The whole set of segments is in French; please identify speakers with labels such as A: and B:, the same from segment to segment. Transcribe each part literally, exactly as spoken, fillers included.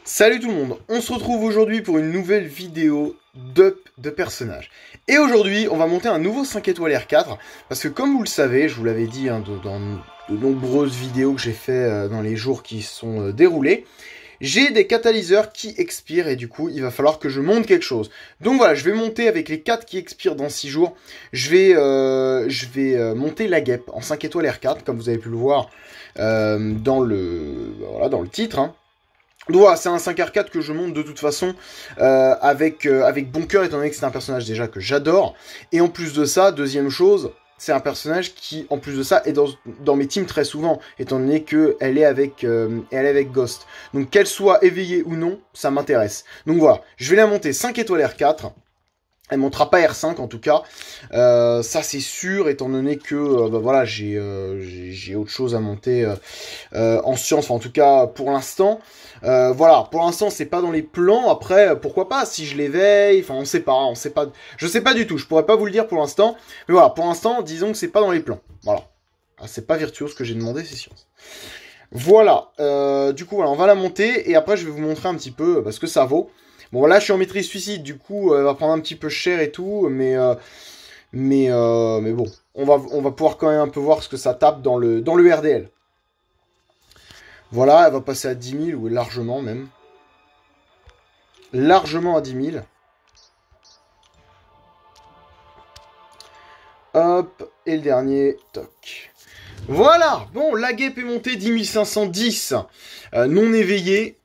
A: Salut tout le monde, on se retrouve aujourd'hui pour une nouvelle vidéo d'up de personnages. Et aujourd'hui, on va monter un nouveau cinq étoiles R quatre, parce que comme vous le savez, je vous l'avais dit hein, de, dans de nombreuses vidéos que j'ai fait euh, dans les jours qui sont euh, déroulés, j'ai des catalyseurs qui expirent et du coup, il va falloir que je monte quelque chose. Donc voilà, je vais monter avec les quatre qui expirent dans six jours. Je vais, euh, je vais euh, monter la guêpe en cinq étoiles R quatre, comme vous avez pu le voir euh, dans, le, voilà, dans le titre, hein. Donc voilà, c'est un cinq R quatre que je monte de toute façon euh, avec, euh, avec bon cœur, étant donné que c'est un personnage déjà que j'adore. Et en plus de ça, deuxième chose, c'est un personnage qui, en plus de ça, est dans, dans mes teams très souvent, étant donné qu'elle est, avec, euh, elle est avec Ghost. Donc qu'elle soit éveillée ou non, ça m'intéresse. Donc voilà, je vais la monter cinq étoiles R quatre. Elle montera pas R cinq en tout cas, euh, ça c'est sûr, étant donné que euh, bah, voilà, j'ai euh, j'ai autre chose à monter euh, euh, en science, enfin en tout cas pour l'instant. Euh, voilà, pour l'instant c'est pas dans les plans, après pourquoi pas, si je l'éveille, enfin on sait pas, on sait pas, je sais pas du tout, je pourrais pas vous le dire pour l'instant, mais voilà, pour l'instant disons que c'est pas dans les plans, voilà. Ah, c'est pas virtuose ce que j'ai demandé, c'est science. Voilà, euh, du coup voilà, on va la monter, et après je vais vous montrer un petit peu ce que ça vaut. Bon, là, je suis en maîtrise suicide, du coup, elle va prendre un petit peu cher et tout, mais, euh, mais, euh, mais bon, on va, on va pouvoir quand même un peu voir ce que ça tape dans le, dans le R D L. Voilà, elle va passer à dix mille, ou largement même. Largement à dix mille. Hop, et le dernier, toc. Voilà, bon, la guêpe est montée, dix mille cinq cent dix, euh, non éveillé.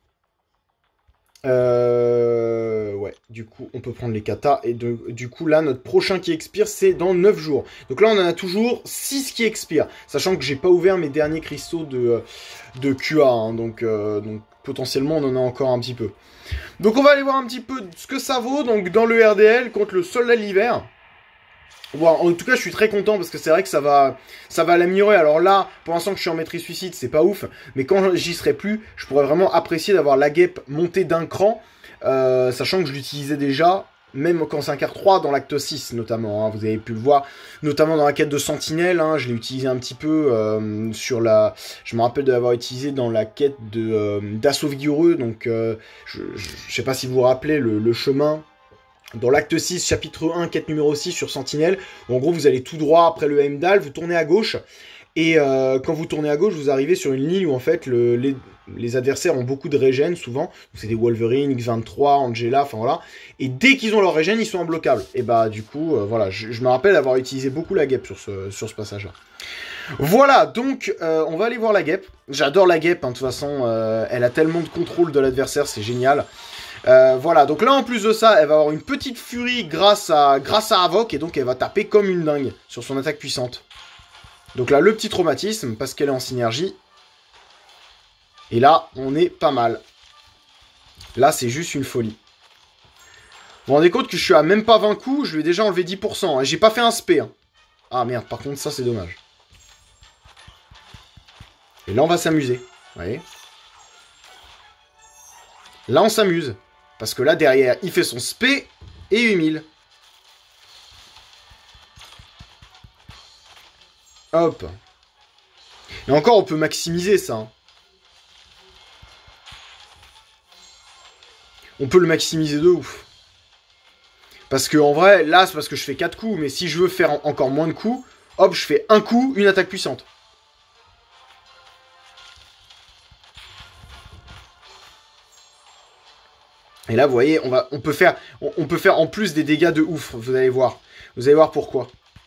A: Euh, ouais, du coup, on peut prendre les katas. Et de, du coup, là, notre prochain qui expire, c'est dans neuf jours. Donc là, on en a toujours six qui expirent. Sachant que j'ai pas ouvert mes derniers cristaux de, de Q A. Hein, donc, euh, donc, potentiellement, on en a encore un petit peu. Donc, on va aller voir un petit peu ce que ça vaut. Donc, dans le R D L, contre le soldat de l'hiver. Bon, en tout cas, je suis très content parce que c'est vrai que ça va, ça va l'améliorer. Alors là, pour l'instant que je suis en maîtrise suicide, c'est pas ouf. Mais quand j'y serai plus, je pourrais vraiment apprécier d'avoir la guêpe montée d'un cran. Euh, sachant que je l'utilisais déjà, même quand c'est un quart trois dans l'acte six notamment. Hein, vous avez pu le voir, notamment dans la quête de Sentinelle. Hein, je l'ai utilisé un petit peu euh, sur la... Je me rappelle de l'avoir utilisé dans la quête de euh, d'assaut vigoureux. Donc, euh, je, je, je sais pas si vous vous rappelez le, le chemin... Dans l'acte six, chapitre un, quête numéro six sur Sentinelle, où en gros vous allez tout droit après le Heimdall, vous tournez à gauche, et euh, quand vous tournez à gauche, vous arrivez sur une ligne où en fait le, les, les adversaires ont beaucoup de régène, souvent, c'est des Wolverine, X vingt-trois, Angela, enfin voilà, et dès qu'ils ont leur régène, ils sont imbloquables. Et bah du coup, euh, voilà, je, je me rappelle avoir utilisé beaucoup la guêpe sur ce, sur ce passage-là. Voilà, donc euh, on va aller voir la guêpe. J'adore la guêpe, hein, de toute façon, euh, elle a tellement de contrôle de l'adversaire, c'est génial. Euh, voilà, donc là en plus de ça, elle va avoir une petite furie grâce à, grâce à Havok, et donc elle va taper comme une dingue sur son attaque puissante. Donc là, le petit traumatisme, parce qu'elle est en synergie. Et là, on est pas mal. Là, c'est juste une folie. Vous vous rendez compte que je suis à même pas vingt coups, je lui ai déjà enlevé dix pour cent. Hein, j'ai pas fait un spé. Hein. Ah merde, par contre, ça c'est dommage. Et là, on va s'amuser. Vous voyez ? Là, on s'amuse. Parce que là, derrière, il fait son spé et huit mille. Hop. Et encore, on peut maximiser ça. Hein. On peut le maximiser de ouf. Parce que en vrai, là, c'est parce que je fais quatre coups. Mais si je veux faire encore moins de coups, hop, je fais un coup, une attaque puissante. Et là, vous voyez, on, va, on, peut faire, on, on peut faire en plus des dégâts de ouf, vous allez voir. Vous allez voir pourquoi.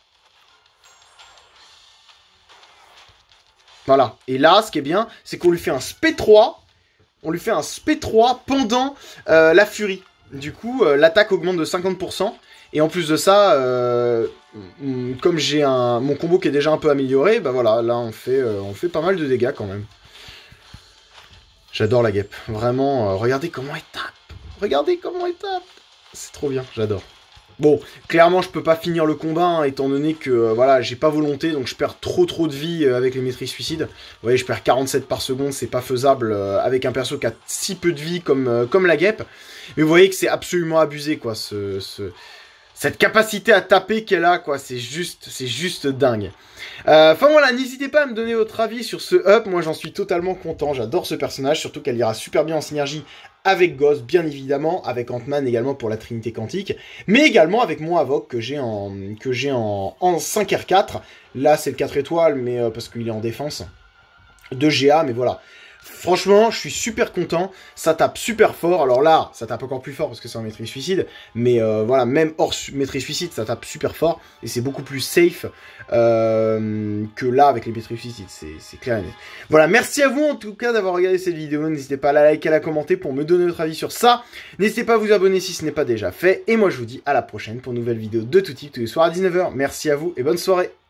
A: Voilà. Et là, ce qui est bien, c'est qu'on lui fait un spé trois. On lui fait un spé trois pendant euh, la furie. Du coup, euh, l'attaque augmente de cinquante pour cent. Et en plus de ça, euh, comme j'ai un mon combo qui est déjà un peu amélioré, bah voilà, là, on fait, euh, on fait pas mal de dégâts quand même. J'adore la guêpe. Vraiment, euh, regardez comment elle tape. Regardez comment elle tape. C'est trop bien, j'adore. Bon, clairement, je peux pas finir le combat, hein, étant donné que, euh, voilà, j'ai pas volonté, donc je perds trop trop de vie euh, avec les maîtrises suicides. Vous voyez, je perds quarante-sept par seconde, c'est pas faisable euh, avec un perso qui a si peu de vie comme, euh, comme la guêpe. Mais vous voyez que c'est absolument abusé, quoi, ce... ce... cette capacité à taper qu'elle a, quoi, c'est juste, c'est juste dingue. Euh, enfin voilà, n'hésitez pas à me donner votre avis sur ce up, moi j'en suis totalement content, j'adore ce personnage, surtout qu'elle ira super bien en synergie avec Ghost, bien évidemment, avec Ant-Man également pour la Trinité Quantique, mais également avec mon Havok que j'ai en, que j'ai en, en cinq R quatre. Là, c'est le quatre étoiles, mais euh, parce qu'il est en défense de G A, mais voilà. Franchement, je suis super content, ça tape super fort, alors là, ça tape encore plus fort parce que c'est en maîtrise suicide, mais euh, voilà, même hors maîtrise suicide, ça tape super fort, et c'est beaucoup plus safe euh, que là avec les maîtrises suicide, c'est clair et net. Voilà, merci à vous en tout cas d'avoir regardé cette vidéo, n'hésitez pas à la liker, à la commenter pour me donner votre avis sur ça, n'hésitez pas à vous abonner si ce n'est pas déjà fait, et moi je vous dis à la prochaine pour une nouvelle vidéo de tout type tous les soirs à dix-neuf heures, merci à vous et bonne soirée.